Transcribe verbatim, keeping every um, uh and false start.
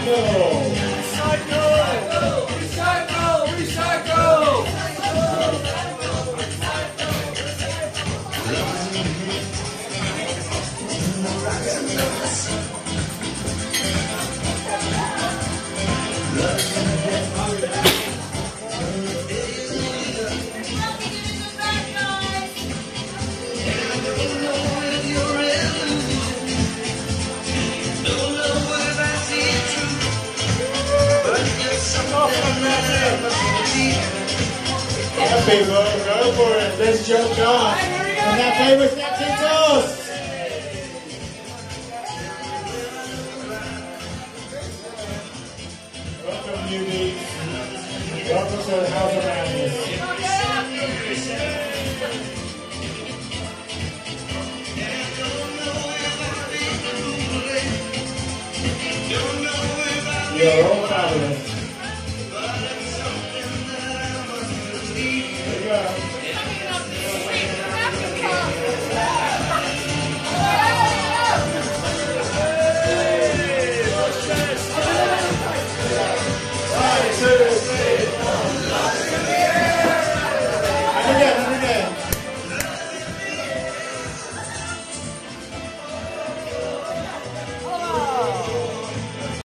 Happy, bro. Go for it. Let's jump on. And that favorite napkin toast. Welcome, newbies. Welcome to the House of Madness. You're all fabulous.